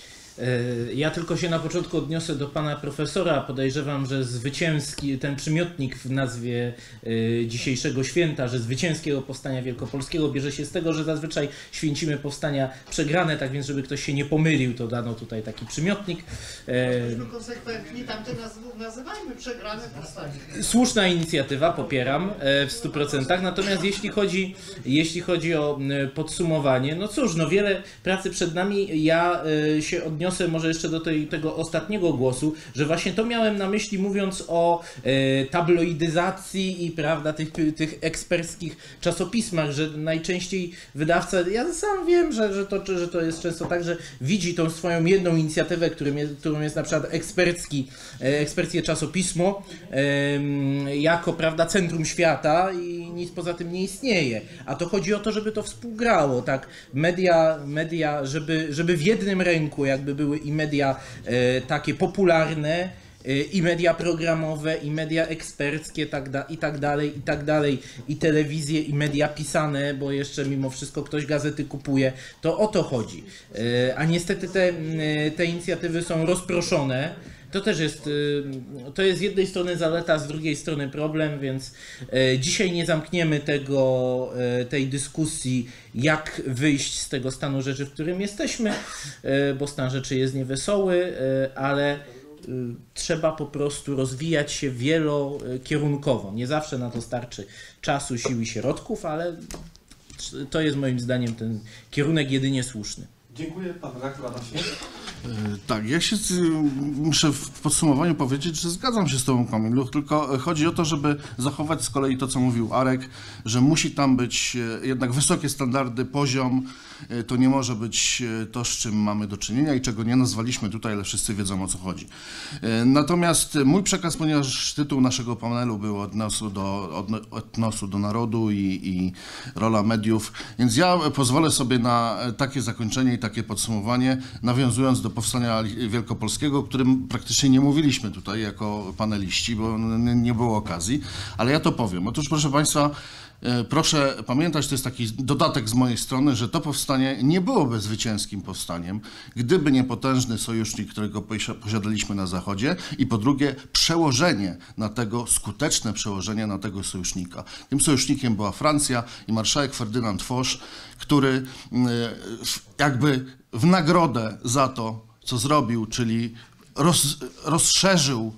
Ja tylko się na początku odniosę do pana profesora. Podejrzewam, że zwycięski, ten przymiotnik w nazwie dzisiejszego święta, że zwycięskiego powstania wielkopolskiego bierze się z tego, że zazwyczaj święcimy powstania przegrane, tak więc żeby ktoś się nie pomylił, to dano tutaj taki przymiotnik. Bądźmy konsekwentni, tamte nazywajmy przegrane powstanie. Słuszna inicjatywa, popieram w 100%. Natomiast jeśli chodzi o podsumowanie, no cóż, no wiele pracy przed nami. Ja się odniosę może jeszcze do tego ostatniego głosu, że właśnie to miałem na myśli, mówiąc o tabloidyzacji i prawda, tych eksperckich czasopismach, że najczęściej wydawca, ja sam wiem, że to jest często tak, że widzi tą swoją jedną inicjatywę, którą jest na przykład eksperckie czasopismo, jako prawda, centrum świata i nic poza tym nie istnieje. A to chodzi o to, żeby to współgrało, tak? Media, żeby w jednym ręku jakby były i media takie popularne, i media programowe, i media eksperckie, i tak dalej, i telewizje, i media pisane, bo jeszcze mimo wszystko ktoś gazety kupuje, to o to chodzi. A niestety te inicjatywy są rozproszone. To też jest z jednej strony zaleta, z drugiej strony problem, więc dzisiaj nie zamkniemy tej dyskusji, jak wyjść z tego stanu rzeczy, w którym jesteśmy, bo stan rzeczy jest niewesoły, ale trzeba po prostu rozwijać się wielokierunkowo. Nie zawsze na to starczy czasu, sił i środków, ale to jest moim zdaniem ten kierunek jedynie słuszny. Dziękuję, pan redaktor Adam Śmiech. Tak, ja się muszę w podsumowaniu powiedzieć, że zgadzam się z tobą, Kamilu, tylko chodzi o to, żeby zachować z kolei to, co mówił Arek, że musi tam być jednak wysokie standardy, poziom, to nie może być to, z czym mamy do czynienia i czego nie nazwaliśmy tutaj, ale wszyscy wiedzą, o co chodzi. Natomiast mój przekaz, ponieważ tytuł naszego panelu był od nosu do narodu i rola mediów, więc ja pozwolę sobie na takie zakończenie i takie podsumowanie, nawiązując do powstania wielkopolskiego, o którym praktycznie nie mówiliśmy tutaj jako paneliści, bo nie było okazji, ale ja to powiem. Otóż, proszę Państwa, proszę pamiętać, to jest taki dodatek z mojej strony, że to powstanie nie byłoby zwycięskim powstaniem, gdyby nie potężny sojusznik, którego posiadaliśmy na Zachodzie i po drugie skuteczne przełożenie na tego sojusznika. Tym sojusznikiem była Francja i marszałek Ferdynand Foch, który jakby w nagrodę za to, co zrobił, czyli rozszerzył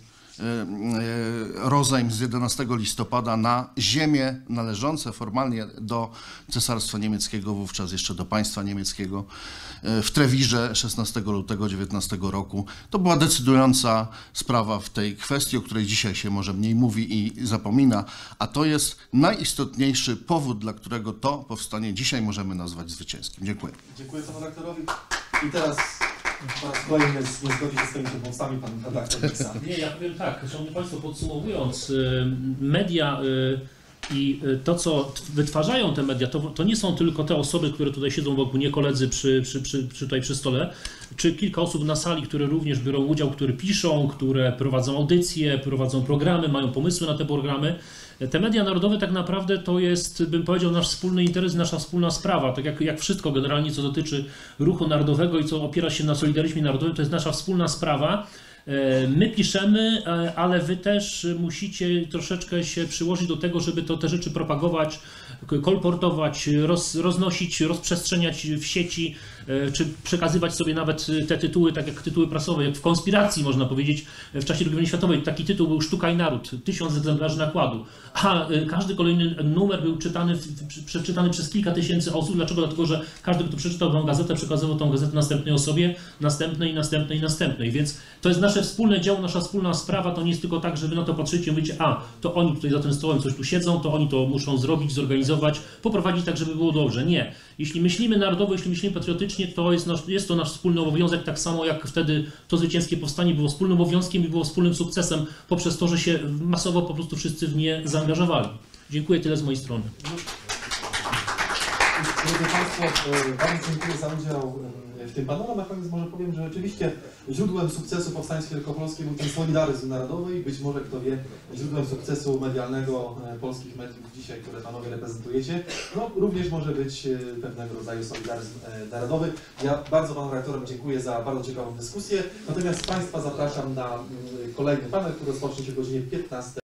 rozejm z 11 listopada na ziemie należące formalnie do Cesarstwa Niemieckiego, wówczas jeszcze do państwa niemieckiego, w Trewirze 16 lutego 19 roku. To była decydująca sprawa w tej kwestii, o której dzisiaj się może mniej mówi i zapomina, a to jest najistotniejszy powód, dla którego to powstanie dzisiaj możemy nazwać zwycięskim. Dziękuję. Dziękuję panu redaktorowi. I teraz po raz kolejny nie zgodzi się z swoimi pomocami pan redaktor Miksa. Nie, ja powiem tak, szanowni państwo, podsumowując, media i to, co wytwarzają te media, to nie są tylko te osoby, które tutaj siedzą wokół, nie koledzy tutaj przy stole, czy kilka osób na sali, które również biorą udział, które piszą, które prowadzą audycje, prowadzą programy, mają pomysły na te programy. Te media narodowe tak naprawdę to jest, bym powiedział, nasz wspólny interes, nasza wspólna sprawa. Tak jak wszystko generalnie, co dotyczy ruchu narodowego i co opiera się na solidaryzmie narodowym, to jest nasza wspólna sprawa. My piszemy, ale wy też musicie troszeczkę się przyłożyć do tego, żeby te rzeczy propagować, kolportować, roznosić, rozprzestrzeniać w sieci, czy przekazywać sobie nawet te tytuły, tak jak tytuły prasowe, jak w Konspiracji można powiedzieć w czasie II wojny światowej. Taki tytuł był Sztuka i Naród, 1000 egzemplarzy nakładu, a każdy kolejny numer był przeczytany przez kilka tysięcy osób. Dlaczego? Dlatego, że każdy, kto przeczytał tą gazetę, przekazywał tą gazetę następnej osobie, następnej. Więc to jest nasze wspólne dzieło, nasza wspólna sprawa. To nie jest tylko tak, że wy na to patrzycie i mówicie, to oni tutaj za tym stołem coś tu siedzą, to oni to muszą zrobić, zorganizować, poprowadzić tak, żeby było dobrze. Nie. Jeśli myślimy narodowo, jeśli myślimy patriotycznie, to jest to nasz wspólny obowiązek, tak samo jak wtedy to zwycięskie powstanie było wspólnym obowiązkiem i było wspólnym sukcesem poprzez to, że się masowo po prostu wszyscy w nie zaangażowali. Dziękuję, tyle z mojej strony. Drodzy Państwo, bardzo dziękuję za udział w tym panelu. Na koniec może powiem, że oczywiście źródłem sukcesu powstańskiej wielkopolskiej był ten solidaryzm narodowy i być może, kto wie, źródłem sukcesu medialnego polskich mediów dzisiaj, które panowie reprezentujecie, no również może być pewnego rodzaju solidaryzm narodowy. Ja bardzo panu redaktorom dziękuję za bardzo ciekawą dyskusję, natomiast Państwa zapraszam na kolejny panel, który rozpocznie się o godzinie 15.